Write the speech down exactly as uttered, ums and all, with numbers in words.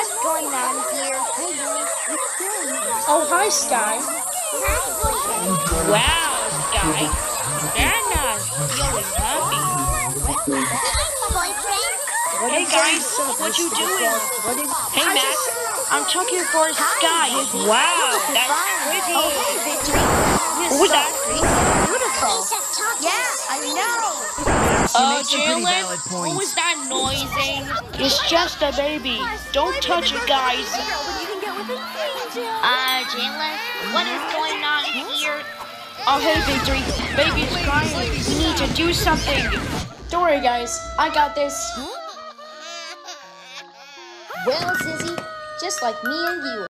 What's going on here? Hey guys, what's going on? Oh, hi, Sky. Wow, Sky. They're not feeling happy. Boyfriend? Hey guys, what you doing? Hey Max, I'm checking for Sky. Wow, that's pretty. Oh, hey, Victory. Who was that? Beautiful. Yeah, I know. Uh, Jalen, what was that noising? It's just a baby. Don't touch it, guys. Uh, Jalen, what is going on here? Oh, hey, Victory. Baby's crying. We need to do something. Don't worry, guys. I got this. Well, Zizzy, just like me and you.